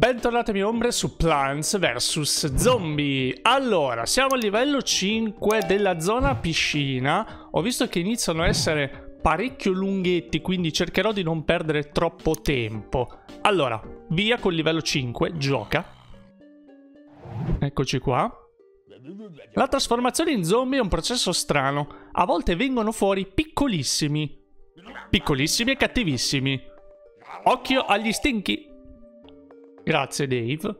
Bentornati miei ombre su Plants vs Zombie. Allora, siamo al livello 5 della zona piscina. Ho visto che iniziano a essere parecchio lunghetti, quindi cercherò di non perdere troppo tempo. Allora, via col livello 5, gioca. Eccoci qua. La trasformazione in zombie è un processo strano. A volte vengono fuori piccolissimi. Piccolissimi e cattivissimi. Occhio agli stinchi. Grazie, Dave.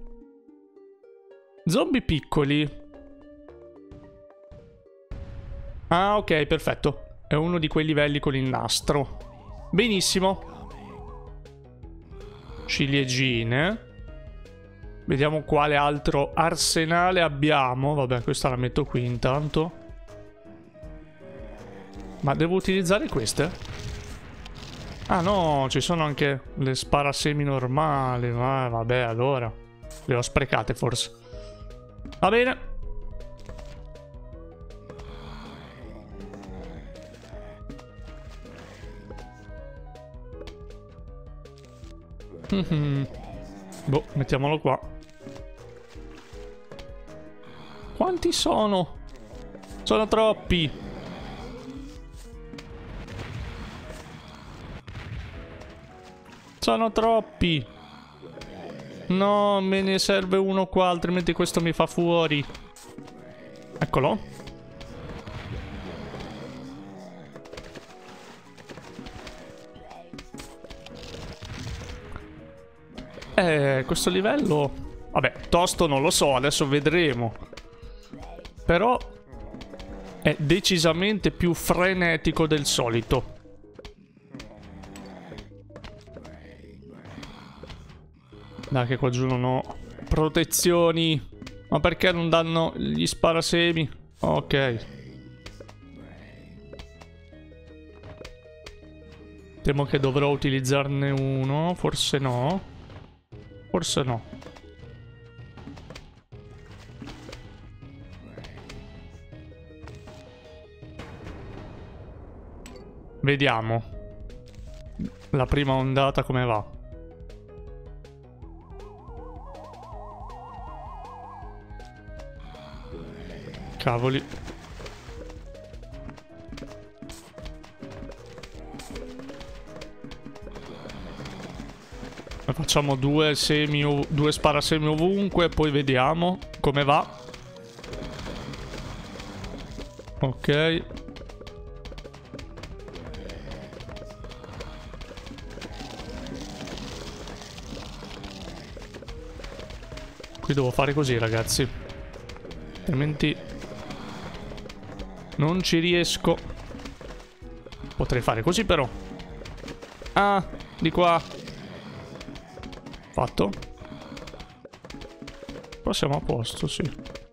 Zombie piccoli. Ah, ok, perfetto. È uno di quei livelli con il nastro. Benissimo. Ciliegine. Vediamo quale altro arsenale abbiamo. Vabbè, questa la metto qui intanto. Ma devo utilizzare queste? Ah no, ci sono anche le sparasemi normali. Ah, vabbè, allora. Le ho sprecate forse. Va bene. Boh, mettiamolo qua. Quanti sono? Sono troppi. Sono troppi. No, me ne serve uno qua, altrimenti questo mi fa fuori. Eccolo. Questo livello... Vabbè, tosto non lo so, adesso vedremo. Però è decisamente più frenetico del solito. Dai che qua giù non ho protezioni. Ma perché non danno gli sparasemi? Ok. Temo che dovrò utilizzarne uno. Forse no. Forse no. Vediamo. La prima ondata come va. Cavoli. Facciamo due sparasemi ovunque, poi vediamo come va. Ok. Qui devo fare così, ragazzi. Altrimenti non ci riesco. Potrei fare così però. Ah, di qua. Fatto. Qua siamo a posto, sì.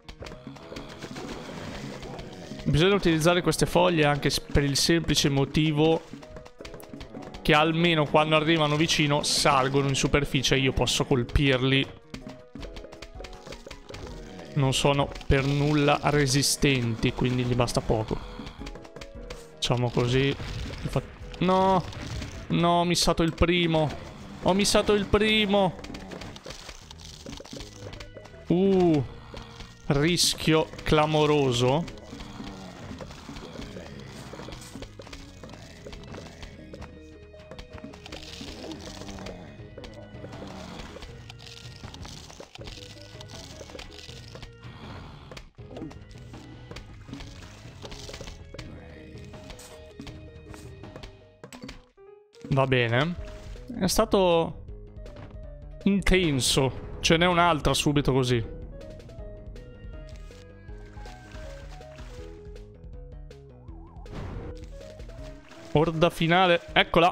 Bisogna utilizzare queste foglie anche per il semplice motivo che almeno quando arrivano vicino salgono in superficie e io posso colpirli. Non sono per nulla resistenti, quindi gli basta poco. Facciamo così. No! No, ho missato il primo. Ho missato il primo. Rischio clamoroso. Va bene. È stato intenso. Ce n'è un'altra subito così. Orda finale. Eccola.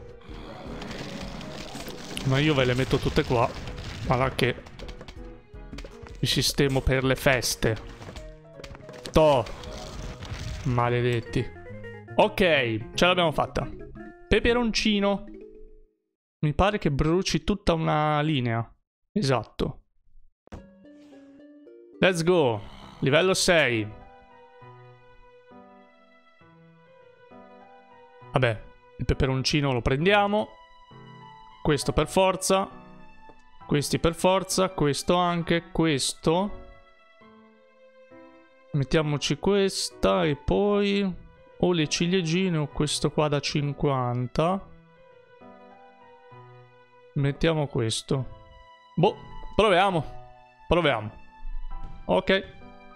Ma io ve le metto tutte qua. Guarda che mi sistemo per le feste. Toh. Maledetti. Ok, ce l'abbiamo fatta. Peperoncino. Mi pare che bruci tutta una linea. Esatto. Let's go. Livello 6. Vabbè, il peperoncino lo prendiamo. Questo per forza. Questi per forza, questo anche, questo. Mettiamoci questa e poi o le ciliegine o questo qua da 50. Mettiamo questo. Boh, proviamo. Proviamo. Ok.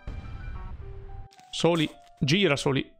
Soli, gira soli.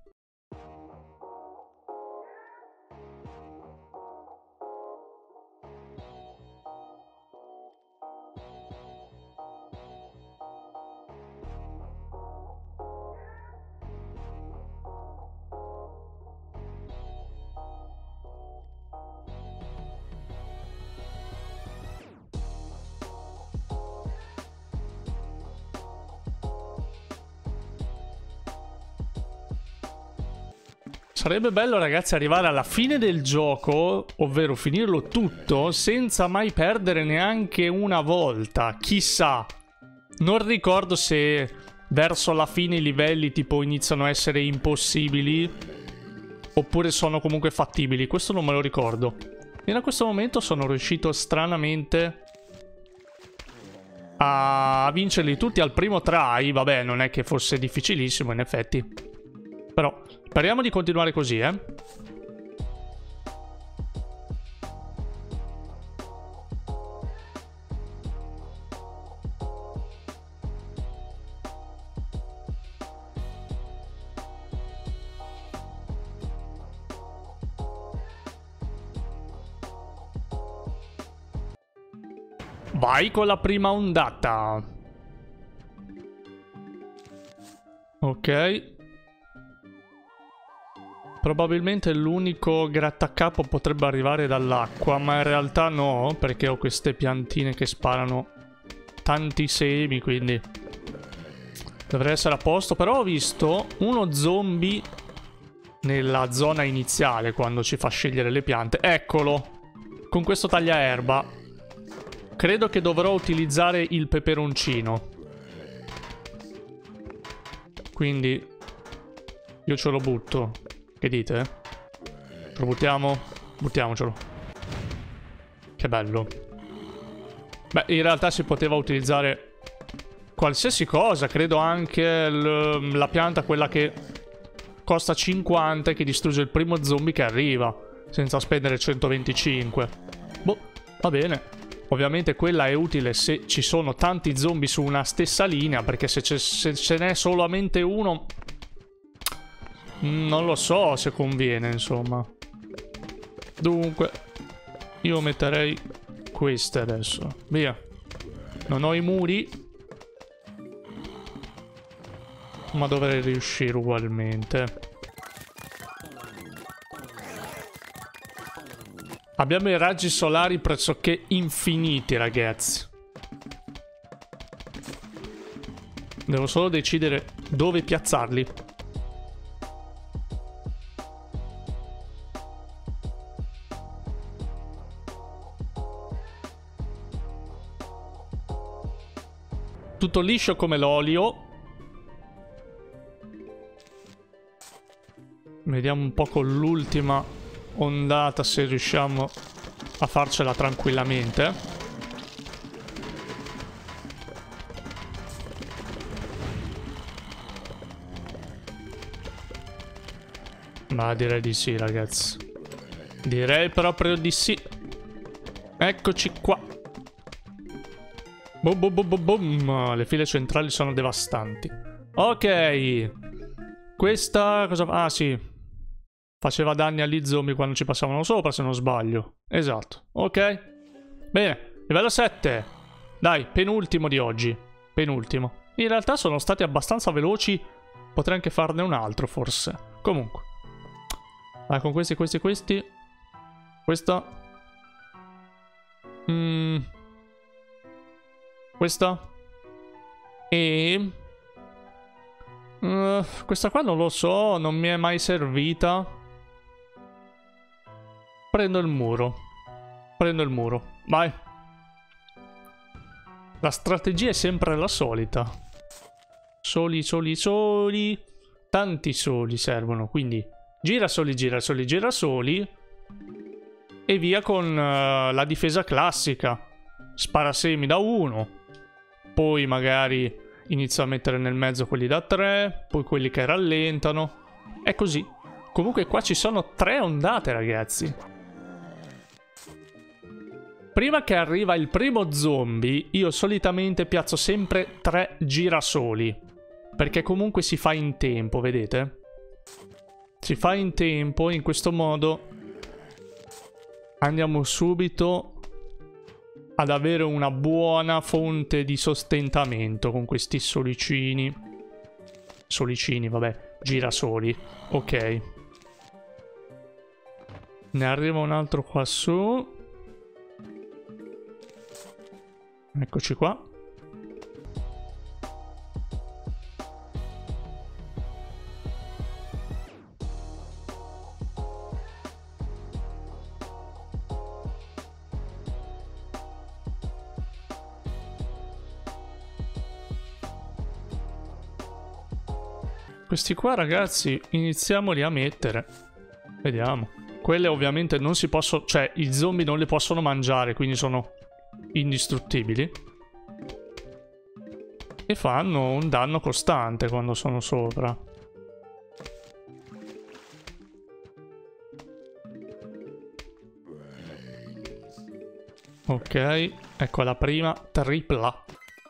Sarebbe bello, ragazzi, arrivare alla fine del gioco, ovvero finirlo tutto, senza mai perdere neanche una volta. Chissà. Non ricordo se verso la fine i livelli tipo iniziano a essere impossibili, oppure sono comunque fattibili. Questo non me lo ricordo. Fino a questo momento sono riuscito stranamente a vincerli tutti al primo try. Vabbè, non è che fosse difficilissimo, in effetti. Però speriamo di continuare così, Vai con la prima ondata. Ok. Probabilmente l'unico grattacapo potrebbe arrivare dall'acqua, ma in realtà no, perché ho queste piantine che sparano tanti semi, quindi dovrei essere a posto. Però ho visto uno zombie nella zona iniziale quando ci fa scegliere le piante. Eccolo, con questo tagliaerba. Credo che dovrò utilizzare il peperoncino. Quindi io ce lo butto. Che dite? Lo buttiamo? Buttiamocelo. Che bello. Beh, in realtà si poteva utilizzare qualsiasi cosa. Credo anche la pianta, quella che costa 50 e che distrugge il primo zombie che arriva, senza spendere 125. Boh, va bene. Ovviamente quella è utile se ci sono tanti zombie su una stessa linea, perché se ce n'è solamente uno... non lo so se conviene, insomma. Dunque, io metterei queste adesso. Via. Non ho i muri, ma dovrei riuscire ugualmente. Abbiamo i raggi solari pressoché infiniti, ragazzi. Devo solo decidere dove piazzarli. Tutto liscio come l'olio. Vediamo un po' con l'ultima ondata se riusciamo a farcela tranquillamente. Ma direi di sì, ragazzi. Direi proprio di sì. Eccoci qua. Boom, boom, boom, boom, boom. Le file centrali sono devastanti. Ok. Questa cosa fa? Ah, sì. Faceva danni agli zombie quando ci passavano sopra, se non sbaglio. Esatto. Ok. Bene. Livello 7. Dai, penultimo di oggi. Penultimo. In realtà sono stati abbastanza veloci. Potrei anche farne un altro, forse. Comunque. Vai con questi. Questa. Questa. E... questa qua non lo so, non mi è mai servita. Prendo il muro. Vai. La strategia è sempre la solita. Soli. Tanti soli servono, quindi gira soli. E via con la difesa classica. Sparasemi da 1, poi magari inizio a mettere nel mezzo quelli da 3, poi quelli che rallentano. È così. Comunque qua ci sono 3 ondate, ragazzi. Prima che arriva il primo zombie, io solitamente piazzo sempre 3 girasoli. Perché comunque si fa in tempo, vedete? Si fa in tempo, in questo modo andiamo subito ad avere una buona fonte di sostentamento con questi solicini. Solicini, vabbè, girasoli. Ok. Ne arriva un altro qua su. Eccoci qua. Questi qua, ragazzi, iniziamoli a mettere. Vediamo. Quelle ovviamente non si possono... Cioè, i zombie non le possono mangiare, quindi sono indistruttibili. E fanno un danno costante quando sono sopra. Ok, ecco la prima tripla.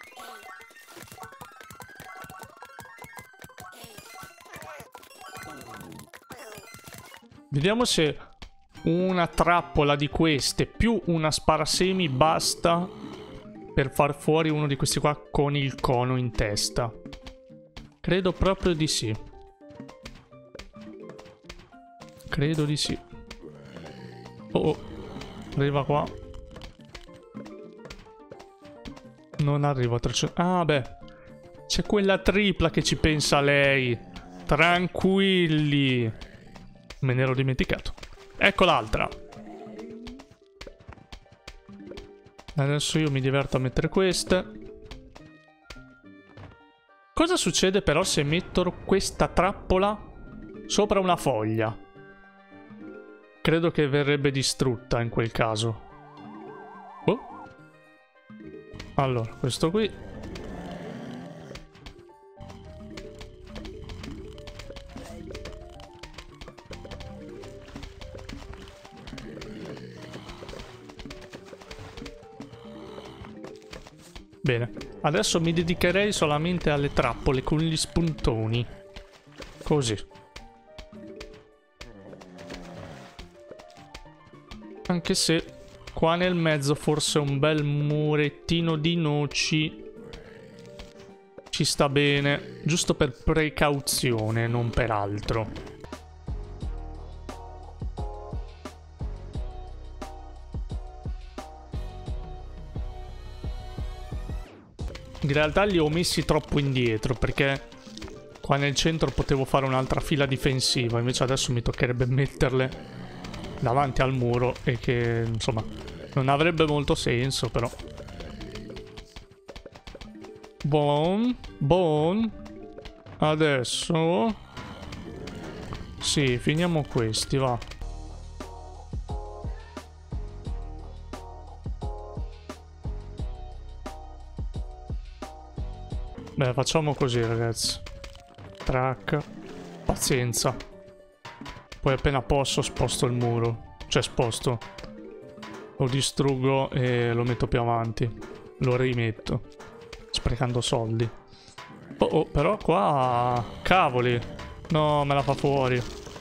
Vediamo se una trappola di queste più una sparasemi basta per far fuori uno di questi qua con il cono in testa. Credo proprio di sì. Credo di sì. Oh, arriva qua. Non arrivo a 300. Ah, beh. C'è quella tripla che ci pensa lei. Tranquilli. Me ne ero dimenticato. Ecco l'altra. Adesso io mi diverto a mettere queste. Cosa succede però se metto questa trappola sopra una foglia? Credo che verrebbe distrutta in quel caso. Oh. Allora, questo qui. Bene, adesso mi dedicherei solamente alle trappole con gli spuntoni. Così. Anche se qua nel mezzo forse un bel murettino di noci ci sta bene, giusto per precauzione, non per altro. In realtà li ho messi troppo indietro perché qua nel centro potevo fare un'altra fila difensiva, invece adesso mi toccherebbe metterle davanti al muro e che insomma non avrebbe molto senso, però. Buon. Adesso sì, finiamo questi, va. Beh, facciamo così, ragazzi. Track. Pazienza. Poi appena posso sposto il muro. Cioè sposto. Lo distruggo e lo metto più avanti. Lo rimetto. Sprecando soldi. Oh, però qua... Cavoli. No, me la fa fuori.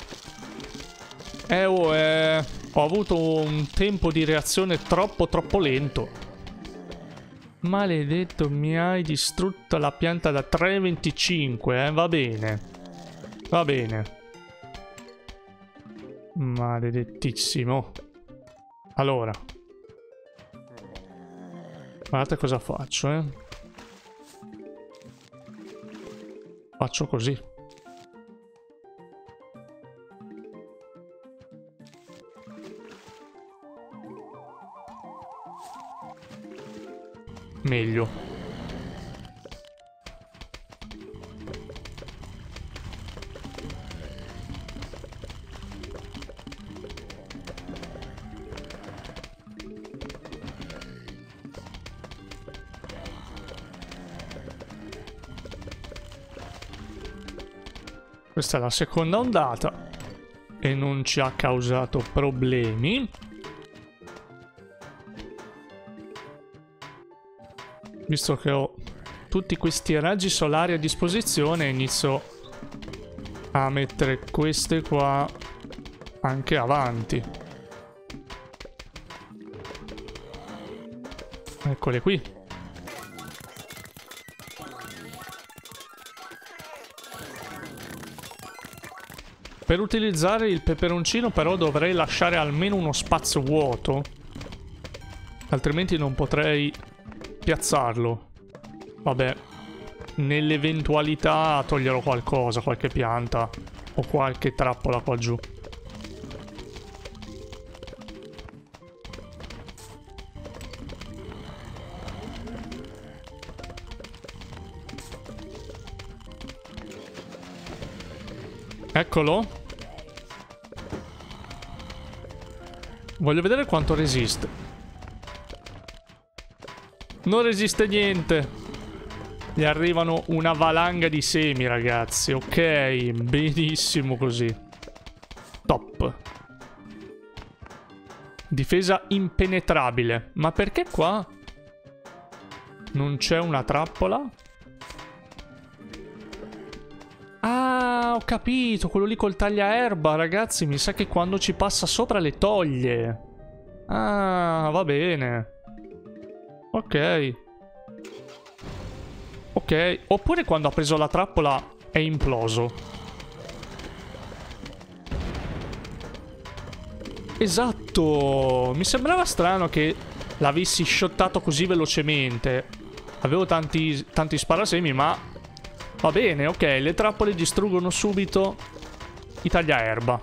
Ho avuto un tempo di reazione troppo lento. Maledetto, mi hai distrutto la pianta da 3,25, va bene. Va bene. Maledettissimo. Allora. Guardate cosa faccio, Faccio così. Meglio. Questa è la seconda ondata e non ci ha causato problemi. Visto che ho tutti questi raggi solari a disposizione, inizio a mettere queste qua anche avanti. Eccole qui. Per utilizzare il peperoncino però dovrei lasciare almeno uno spazio vuoto, altrimenti non potrei piazzarlo. Vabbè, nell'eventualità toglierò qualcosa, qualche pianta o qualche trappola qua giù. Eccolo. Voglio vedere quanto resiste. Non resiste niente. Gli arrivano una valanga di semi, ragazzi. Ok, benissimo così. Top. Difesa impenetrabile. Ma perché qua non c'è una trappola? Ah, ho capito, quello lì col tagliaerba, ragazzi, mi sa che quando ci passa sopra le toglie. Ah, va bene. Ok. Ok, oppure quando ha preso la trappola è imploso. Esatto, mi sembrava strano che l'avessi shottato così velocemente. Avevo tanti sparasemi, ma... Va bene, ok, le trappole distruggono subito i tagliaerba.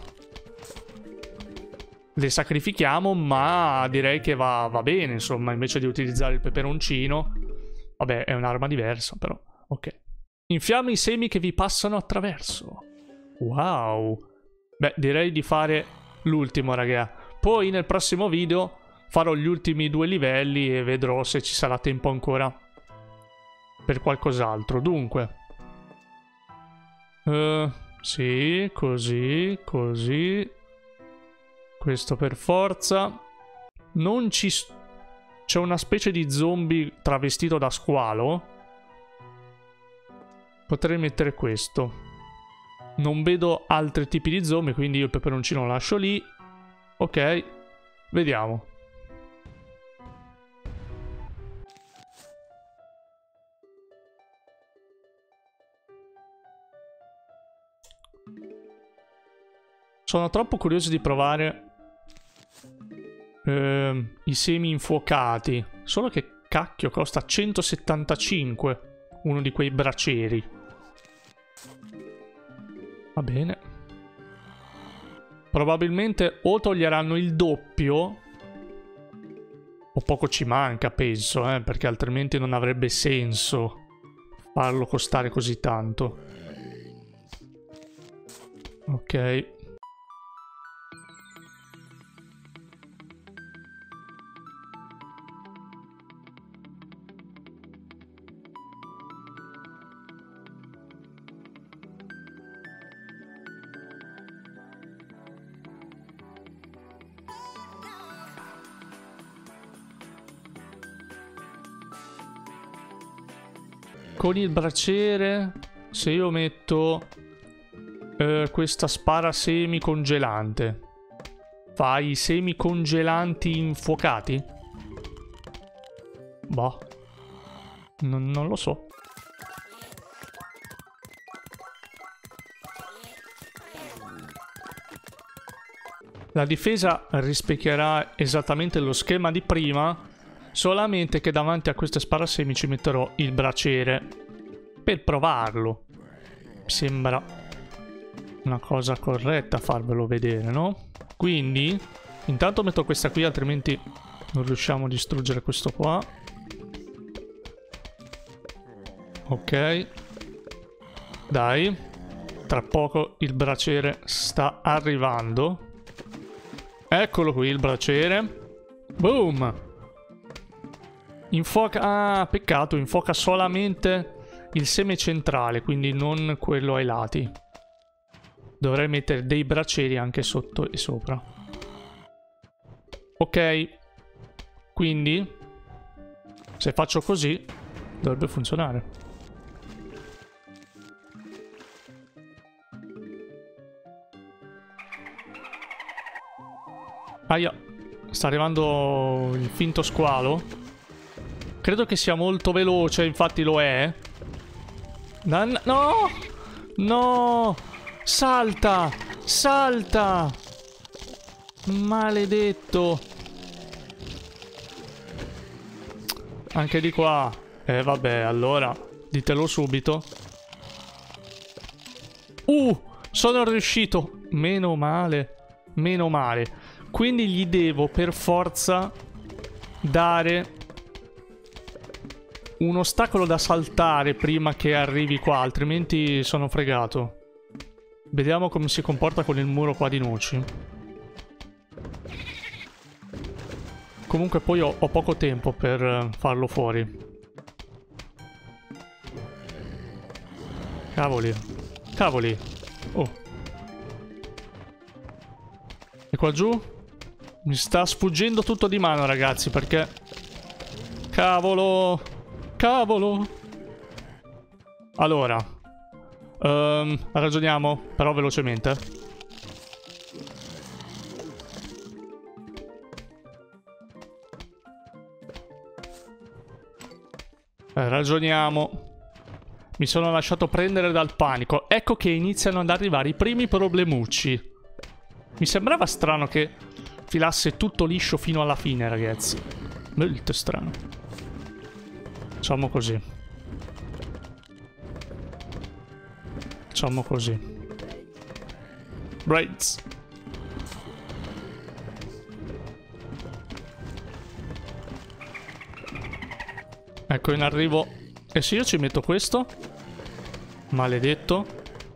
Le sacrifichiamo, ma direi che va bene, insomma, invece di utilizzare il peperoncino. Vabbè, è un'arma diversa, però. Ok. Infiamma i semi che vi passano attraverso. Wow. Beh, direi di fare l'ultimo, raga. Poi nel prossimo video farò gli ultimi 2 livelli e vedrò se ci sarà tempo ancora per qualcos'altro. Dunque... sì, così, così. Questo per forza. Non ci... C'è una specie di zombie travestito da squalo. Potrei mettere questo. Non vedo altri tipi di zombie, quindi io il peperoncino lo lascio lì. Ok, vediamo. Sono troppo curioso di provare i semi infuocati. Solo che cacchio costa 175 uno di quei bracieri. Va bene. Probabilmente o toglieranno il doppio o poco ci manca, penso, perché altrimenti non avrebbe senso farlo costare così tanto. Ok. Con il braciere, se io metto questa spara semi congelante, fa i semi congelanti infuocati? Boh, non lo so. La difesa rispecchierà esattamente lo schema di prima, solamente che davanti a queste sparasemi ci metterò il braciere per provarlo. Mi sembra una cosa corretta farvelo vedere, no? Quindi intanto metto questa qui, altrimenti non riusciamo a distruggere questo qua. Ok. Dai, tra poco il braciere sta arrivando. Eccolo qui il braciere. Boom. Infuoca... Ah, peccato, infuoca solamente il seme centrale, quindi non quello ai lati. Dovrei mettere dei bracieri anche sotto e sopra. Ok. Quindi, se faccio così, dovrebbe funzionare. Aia. Sta arrivando il finto squalo. Credo che sia molto veloce, infatti lo è. No! No! Salta! Salta! Maledetto! Anche di qua. Vabbè, allora, ditelo subito. Sono riuscito! Meno male. Meno male. Quindi gli devo per forza dare un ostacolo da saltare prima che arrivi qua, altrimenti sono fregato. Vediamo come si comporta con il muro qua di noci. Comunque poi ho poco tempo per farlo fuori. Cavoli. Cavoli. Oh. E qua giù? Mi sta sfuggendo tutto di mano, ragazzi, perché... Cavolo! Cavolo! Allora... ragioniamo, però velocemente. Ragioniamo. Mi sono lasciato prendere dal panico. Ecco che iniziano ad arrivare i primi problemucci. Mi sembrava strano che filasse tutto liscio fino alla fine, ragazzi. Molto strano. Facciamo così. Facciamo così. Braids. Ecco in arrivo. E se io ci metto questo? Maledetto.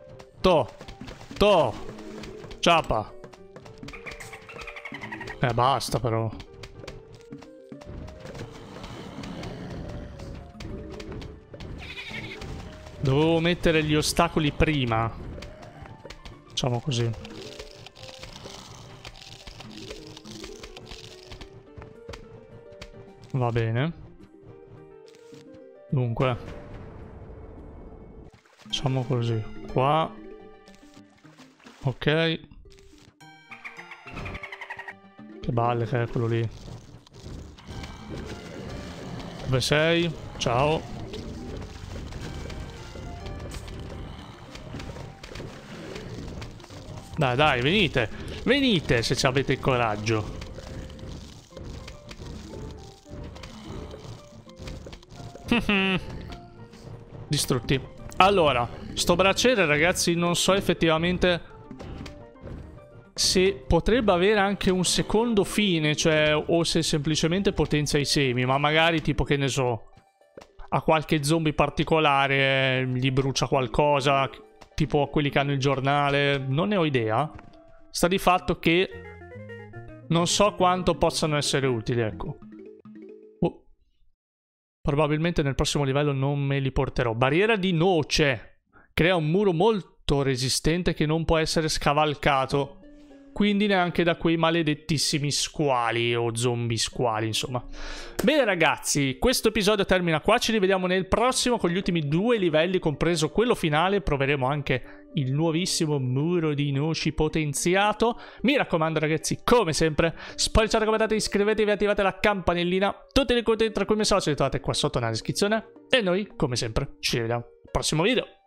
To. Ciapa. Basta però. Dovevo mettere gli ostacoli prima. Facciamo così. Va bene. Dunque. Facciamo così. Qua. Ok. Che balle che è quello lì. Dove sei? Ciao. Dai, venite. Venite se avete il coraggio. Distrutti. Allora, sto braciere, ragazzi, non so effettivamente se potrebbe avere anche un secondo fine, cioè, o se semplicemente potenzia i semi, ma magari tipo, che ne so, a qualche zombie particolare gli brucia qualcosa, tipo a quelli che hanno il giornale, non ne ho idea. Sta di fatto che non so quanto possano essere utili, ecco. Probabilmente nel prossimo livello non me li porterò. Barriera di noce. Crea un muro molto resistente che non può essere scavalcato. Quindi neanche da quei maledettissimi squali o zombie squali, insomma. Bene ragazzi, questo episodio termina qua. Ci rivediamo nel prossimo con gli ultimi 2 livelli, compreso quello finale. Proveremo anche il nuovissimo muro di noci potenziato. Mi raccomando ragazzi, come sempre, spoilerate, commentate, iscrivetevi e attivate la campanellina. Tutti i contenuti tra cui mi social li trovate qua sotto nella descrizione. E noi, come sempre, ci vediamo al prossimo video.